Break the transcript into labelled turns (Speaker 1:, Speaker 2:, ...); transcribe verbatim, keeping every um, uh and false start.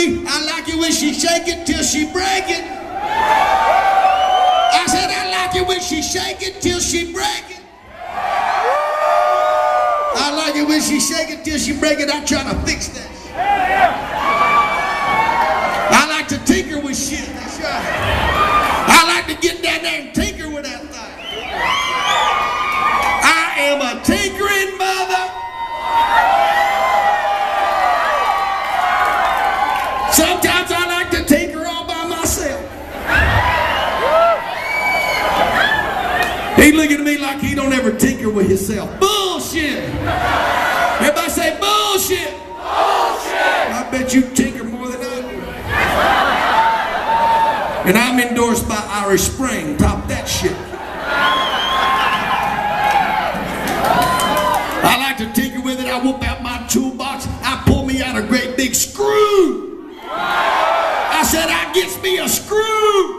Speaker 1: me, I like it when she shake it till she break it. I said, I like it when she shake it till she break it. I like it when she shake it till she break it. I try to fix that shit. I like to tinker with shit. That's right. I like to get down there and tinker with that thing. I am a tinkering mother. Sometimes I like to tinker all by myself. He looking at me like he don't ever tinker with himself. Bullshit. Everybody say bullshit. Bullshit. I bet you tinker more than I do. And I'm endorsed by Irish Spring. Top that shit. I like to tinker with it. I whoop out my toolbox. I pull me out a great big screw. I said, I gets me a screw.